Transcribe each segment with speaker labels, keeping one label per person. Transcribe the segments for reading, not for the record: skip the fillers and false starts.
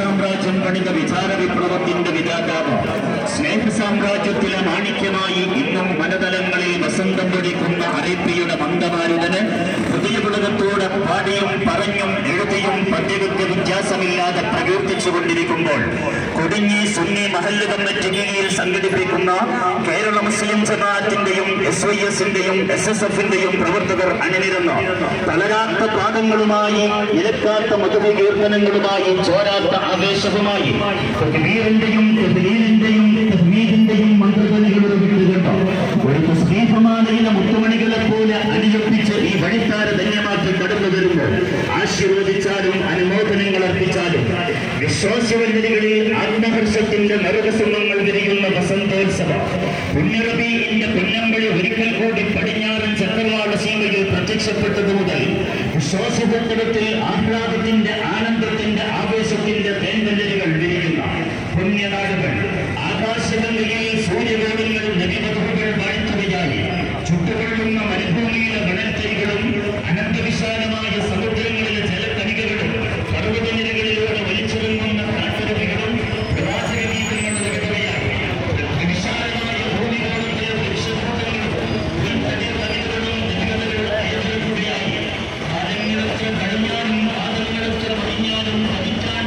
Speaker 1: സാമ്രാജ്യം പണിത വിചാര വിപ്ലവത്തിന്റെ വിധാതാവ്, സ്നേഹ സാമ്രാജ്യത്തിലെ മാണിക്യമായി ഇന്നും വനതലങ്ങളിൽ വസന്തം പൊടിക്കുന്ന അറേബ്യയുടെ മന്ദമാരുതന് ഹൃദയപുളകത്തോടെ പാടിയും പറഞ്ഞും എഴുതിയും പണ്ഡിതത്വ വ്യത്യാസമില്ലാതെ പ്രകീർത്തിച്ചുകൊണ്ടിരിക്കുമ്പോൾ കൊടിഞ്ഞി സുന്നി മഹല്ല് കമ്മിറ്റി കീഴിൽ സംഘടിപ്പിക്കുന്ന കേരള മുസ്ലിം ജമാഅത്തിന്റെയും SYSന്റെയും SSFന്റെയും പ്രവർത്തകർ അണിനിരുന്നു തളരാത്ത പാദങ്ങളുമായി നിരക്കാത്ത മധുരകീർത്തനങ്ങളുമായി ചോരാത്ത ആവേശവുമായി തക്ബീറിന്റെയും തഹ്ലീലിന്റെയും തഹ്മീദിന്റെയും മന്ത്രകളിലൂടെ വിട്ടുകൊണ്ടോ ഒരു തസ്ബീഹമാലയിലെ മുത്തുമണികളെ പോലെ അണിയൊപ്പിച്ച് ഈ വഴിത്താര ധന്യമാക്കി കടന്നു വരുമ്പോൾ ആശീർവദിച്ചാലും അനുമോദനങ്ങൾ അർപ്പിച്ചാലും വിശ്വാസവല്ലരികളിൽ ആത്മഹർഷത്തിന്റെ നരകസുമങ്ങൾ വിരിയുന്ന വസന്തോത്സവം പുണ്യറബീഇന്റെ പൊന്നമ്പഴി ഒരിക്കൽ കൂടി പടിഞ്ഞാറൻ ചക്രവാള സീമയിൽ പ്രത്യക്ഷപ്പെട്ടതു മുതൽ വിശ്വാസഭൂതത്തിൽ ആഹ്ലാദത്തിന്റെ ആനന്ദത്തിന്റെ ആവേശത്തിന്റെ തേൻവല്ലരികൾ വിരിയുന്ന പുണ്യനാടുകൾ ആകാശഗംഗയിൽ സൂര്യഗോളങ്ങൾ നദിമധുകൾ വാഴ്ത്തുകയായി ചുട്ടുകൊള്ളുന്ന മരുഭൂമിയിലെ മണൽത്തരികളും അനന്തവിശാലമായ സമുദ്രങ്ങളിലെ ജലക്കണികകളും പർവ്വതനിരകളിലൂടെ വലിച്ചിറങ്ങുന്ന കാട്ടുകവികളും പ്രവാചക ഗീതങ്ങൾ നടക്കുകയായി വിശാലമായ ഭൂമികോളത്തിലെ വൃക്ഷഭൂതങ്ങളും കണികളും നദികളുടെ ഏറ്റെടുക്കുകയായി കാലങ്ങളൊക്കെ കഴിഞ്ഞാലും പാദങ്ങളൊക്കെ പടിഞ്ഞാലും പതിറ്റാണ്ട്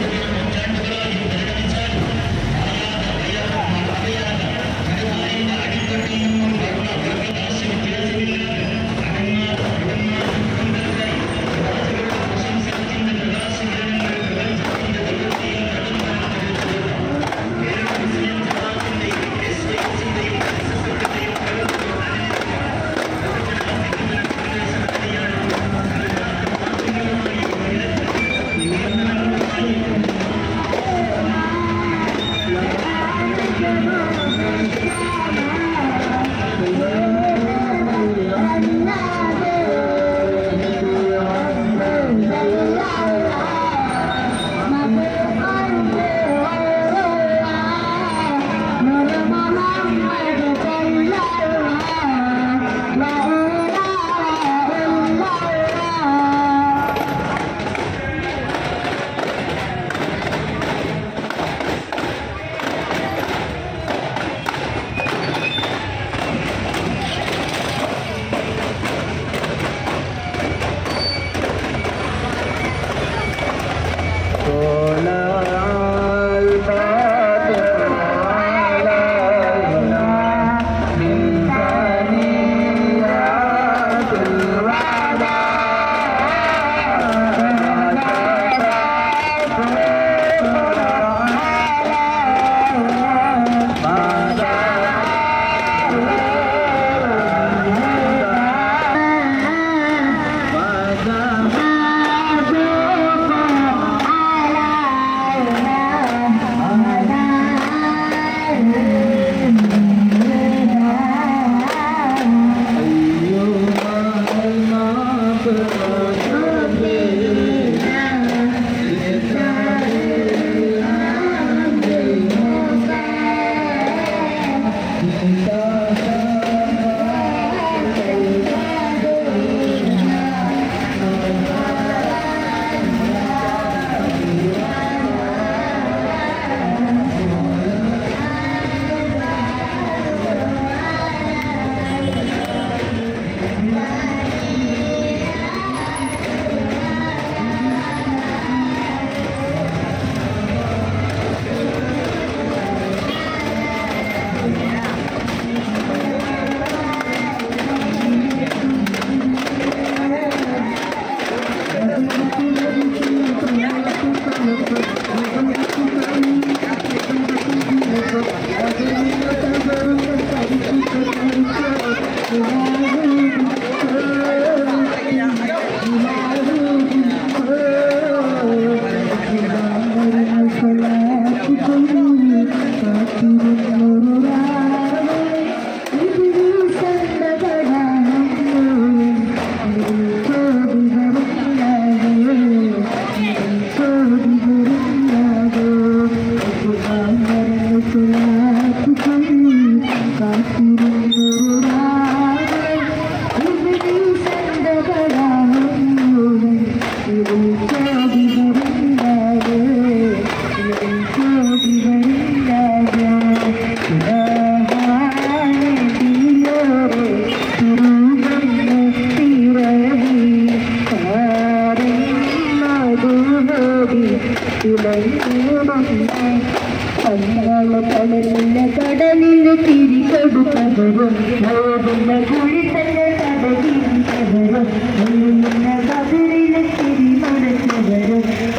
Speaker 2: കടലിലെ കടലിന് തിരി കൊടുത്തവരും കുഴി തന്നെ കടലിൽ കതിരിലെ തിരി മടച്ചവരും